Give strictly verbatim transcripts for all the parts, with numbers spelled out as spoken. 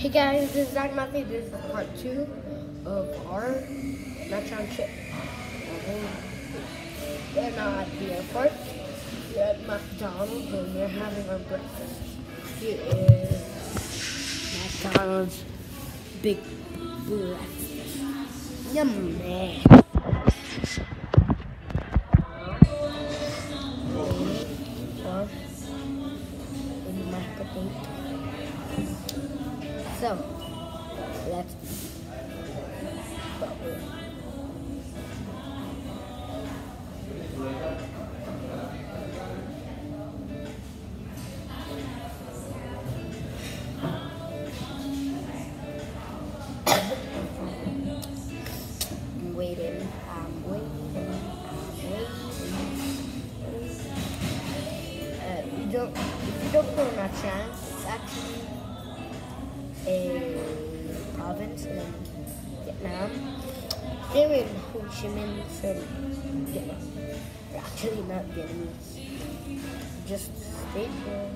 Hey guys, this is Zach Matthew. This is part two of our Metron trip. Um, we're now at the airport. We're at McDonald's and we're having our breakfast. Here is McDonald's big breakfast. Yummy. So, let's go. I'm waiting, I'm waiting, I'm waiting. Uh, you don't, if you don't know my trang, it's actually a province in Vietnam. They're in Ho Chi Minh, so Vietnam. They're actually not Vietnamese, just state there.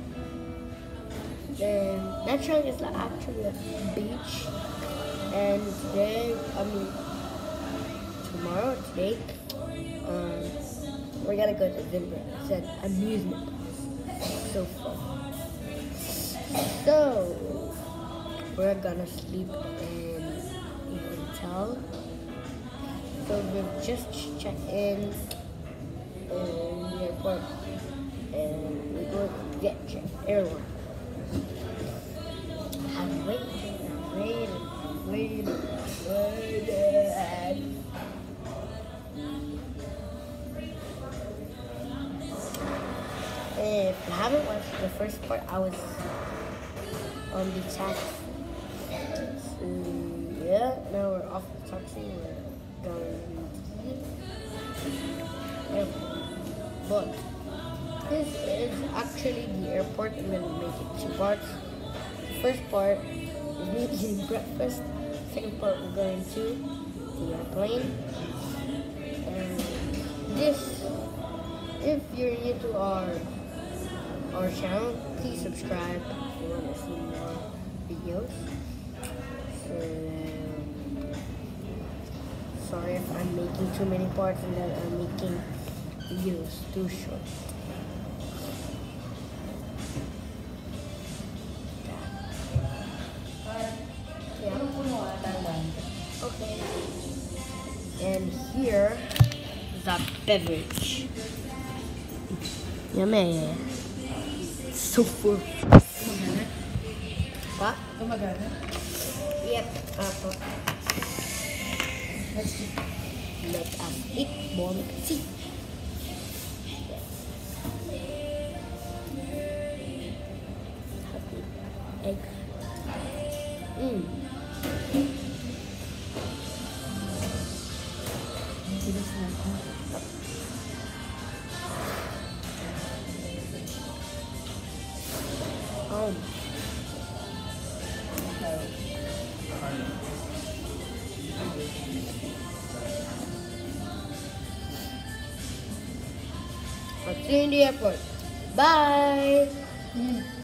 Then Nha Trang is like actually a beach, and today, I mean, tomorrow, today, um, we're gonna go to Denver. It's an amusement park. So fun. So. We're gonna sleep in a hotel. So we've just checked in in the airport and we're going to get checked airline. I'm waiting, I'm waiting, I'm waiting, I'm waiting. If you haven't watched the first part, I was on the taxi. Um, yeah, now we're off the taxi. We're going to the airport. But this is actually the airport. I'm going to make it two parts. The first part is me eating breakfast. Second part, we're going to the airplane. And this, if you're new to our our channel, please subscribe if you want to see more videos. Um, sorry if I'm making too many parts and then I'm making videos too short. Yeah. Okay. And here is a beverage. Yummy. So full. What? Yep, apple. Let's eat. Let us eat more tea. Happy egg. Mmm. Oh. I'll see you in the airport. Bye. Mm.